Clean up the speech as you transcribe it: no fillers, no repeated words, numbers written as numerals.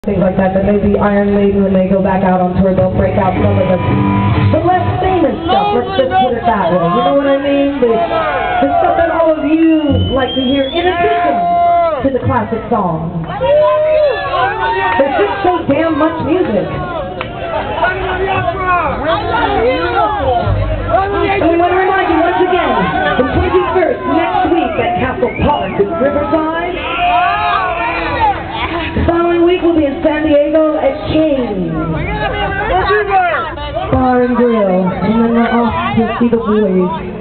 things like that, then maybe Iron Maiden, when they go back out on tour, they'll break out some of the less famous stuff. Let's just put it that way. You know what I mean? The stuff that all of you like to hear in addition to the classic songs. There's just so damn much music. So we want to remind you once again, the 21st, next week at Castle Park in Riverside. The following week will be in San Diego at Chains Bar and Grill, and then we're off to see the boys.